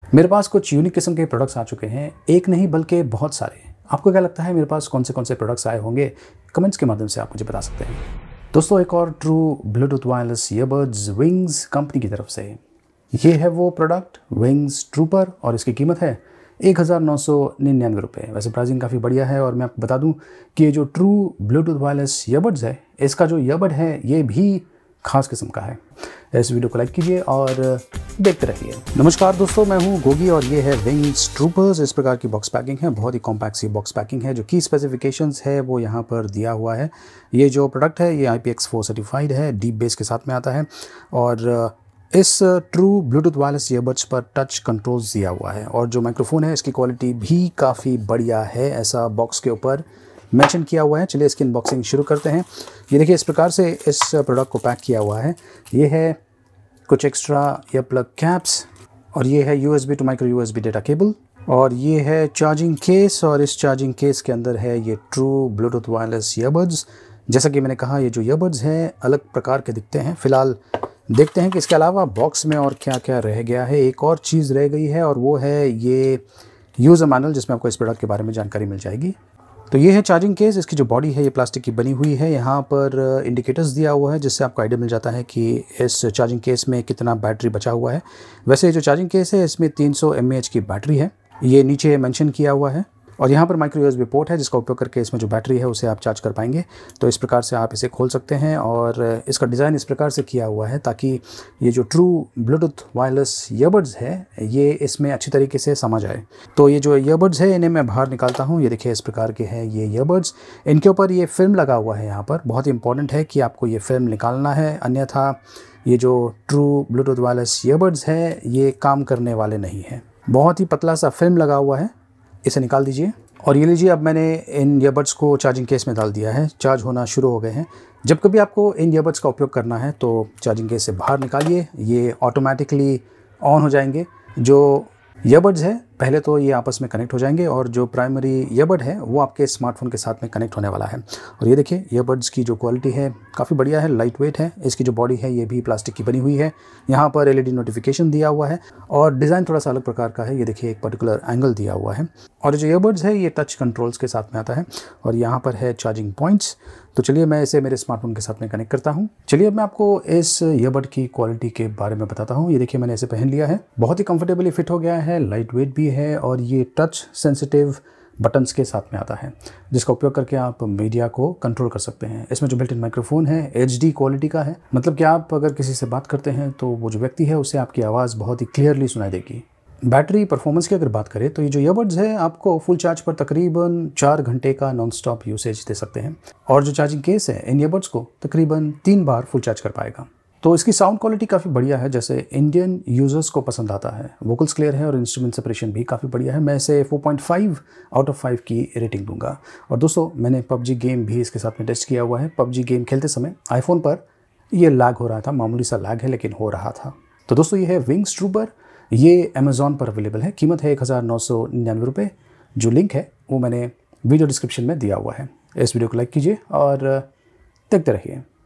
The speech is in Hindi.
मेरे पास कुछ यूनिक किस्म के प्रोडक्ट्स आ चुके हैं, एक नहीं बल्कि बहुत सारे। आपको क्या लगता है मेरे पास कौन से प्रोडक्ट्स आए होंगे? कमेंट्स के माध्यम से आप मुझे बता सकते हैं। दोस्तों, एक और true Bluetooth wireless earbuds Wings company की तरफ से। ये है वो प्रोडक्ट विंग्स ट्रूपर और इसकी कीमत है 1999 रुपये। वैसे प्राइसिंग काफ़ी बढ़िया है और मैं आपको बता दूं कि ये जो ट्रू ब्लूटूथ वायरलेस ईयरबड्स है, इसका जो ईयरबड है ये भी खास किस्म का है। इस वीडियो को लाइक कीजिए और देखते रहिए। नमस्कार दोस्तों, मैं हूं गोगी और ये है विंग्स ट्रूपर्स। इस प्रकार की बॉक्स पैकिंग है, बहुत ही कॉम्पैक्ट सी बॉक्स पैकिंग है। जो की स्पेसिफिकेशंस है वो यहाँ पर दिया हुआ है। ये जो प्रोडक्ट है ये IPX4 सर्टिफाइड है, डीप बेस के साथ में आता है और इस ट्रू ब्लूटूथ वायरलेस ईयरबड्स पर टच कंट्रोल्स दिया हुआ है और जो माइक्रोफोन है इसकी क्वालिटी भी काफ़ी बढ़िया है, ऐसा बॉक्स के ऊपर मेंशन किया हुआ है। चलिए इसकी अनबॉक्सिंग शुरू करते हैं। ये देखिए इस प्रकार से इस प्रोडक्ट को पैक किया हुआ है। ये है कुछ एक्स्ट्रा ईयर प्लग कैप्स और ये है USB to micro USB data cable और ये है चार्जिंग केस और इस चार्जिंग केस के अंदर है ये ट्रू ब्लूटूथ वायरलेस ईयरबड्स। जैसा कि मैंने कहा ये जो ईयरबड्स हैं अलग प्रकार के दिखते हैं। फिलहाल देखते हैं कि इसके अलावा बॉक्स में और क्या क्या रह गया है। एक और चीज़ रह गई है और वो है ये यूज़र मैनुअल, जिसमें आपको इस प्रोडक्ट के बारे में जानकारी मिल जाएगी। तो ये है चार्जिंग केस। इसकी जो बॉडी है ये प्लास्टिक की बनी हुई है। यहाँ पर इंडिकेटर्स दिया हुआ है जिससे आपको आइडिया मिल जाता है कि इस चार्जिंग केस में कितना बैटरी बचा हुआ है। वैसे जो चार्जिंग केस है इसमें 300 mAh की बैटरी है, ये नीचे मेंशन किया हुआ है। और यहाँ पर माइक्रो USB पोर्ट है जिसका उपयोग करके इसमें जो बैटरी है उसे आप चार्ज कर पाएंगे। तो इस प्रकार से आप इसे खोल सकते हैं और इसका डिज़ाइन इस प्रकार से किया हुआ है ताकि ये जो ट्रू ब्लूटूथ वायरलेस ईयरबड्स है ये इसमें अच्छी तरीके से समझ आए। तो ये जो ईयरबड्स है इन्हें मैं बाहर निकालता हूँ। ये देखिए इस प्रकार के हैं ये ईयरबड्स। इनके ऊपर ये फिल्म लगा हुआ है। यहाँ पर बहुत इंपॉर्टेंट है कि आपको ये फिल्म निकालना है, अन्यथा ये जो ट्रू ब्लूटूथ वायरलेस ईयरबड्स है ये काम करने वाले नहीं हैं। बहुत ही पतला सा फिल्म लगा हुआ है, इसे निकाल दीजिए। और ये लीजिए, अब मैंने इन ईयरबड्स को चार्जिंग केस में डाल दिया है। चार्ज होना शुरू हो गए हैं। जब कभी आपको इन ईयरबड्स का उपयोग करना है तो चार्जिंग केस से बाहर निकालिए, ये ऑटोमेटिकली ऑन हो जाएंगे। जो ईयरबड्स है पहले तो ये आपस में कनेक्ट हो जाएंगे और जो प्राइमरी ईयरबड है वो आपके स्मार्टफोन के साथ में कनेक्ट होने वाला है। और ये देखिए ईयरबड्स की जो क्वालिटी है काफ़ी बढ़िया है, लाइट वेट है। इसकी जो बॉडी है ये भी प्लास्टिक की बनी हुई है। यहाँ पर LED नोटिफिकेशन दिया हुआ है और डिज़ाइन थोड़ा सा अलग प्रकार का है। ये देखिए एक पर्टिकुलर एंगल दिया हुआ है और जो ईयरबड्स है ये टच कंट्रोल्स के साथ में आता है और यहाँ पर है चार्जिंग पॉइंट्स। तो चलिए मैं इसे मेरे स्मार्टफोन के साथ में कनेक्ट करता हूँ। चलिए अब मैं आपको इस ईयरबड की क्वालिटी के बारे में बताता हूँ। ये देखिए मैंने इसे पहन लिया है, बहुत ही कंफर्टेबली फिट हो गया है, लाइट वेट भी है और ये टच सेंसिटिव बटन्स के साथ में आता है जिसका उपयोग करके आप मीडिया को कंट्रोल कर सकते हैं। इसमें जो बिल्ट इन माइक्रोफोन है HD क्वालिटी का है, मतलब कि आप अगर किसी से बात करते हैं तो वो जो व्यक्ति है उसे आपकी आवाज़ बहुत ही क्लियरली सुनाई देगी। बैटरी परफॉर्मेंस की अगर बात करें तो ये जो ईयरबड्स है आपको फुल चार्ज पर तकरीबन 4 घंटे का नॉन स्टॉप यूसेज दे सकते हैं और जो चार्जिंग केस है इन ईयरबड्स को तकरीबन 3 बार फुल चार्ज कर पाएगा। तो इसकी साउंड क्वालिटी काफ़ी बढ़िया है, जैसे इंडियन यूज़र्स को पसंद आता है। वोकल्स क्लियर है और इंस्ट्रूमेंट सेपरेशन भी काफ़ी बढ़िया है। मैं इसे 4.5 आउट ऑफ 5 की रेटिंग दूंगा। और दोस्तों मैंने PUBG गेम भी इसके साथ में टेस्ट किया हुआ है। PUBG गेम खेलते समय आईफोन पर ये लैग हो रहा था, मामूली सा लैग है लेकिन हो रहा था। तो दोस्तों ये है विंग्स ट्रूपर, ये अमेज़ॉन पर अवेलेबल है। कीमत है 1999 रुपये। जो लिंक है वो मैंने वीडियो डिस्क्रिप्शन में दिया हुआ है। इस वीडियो को लाइक कीजिए और देखते रहिए।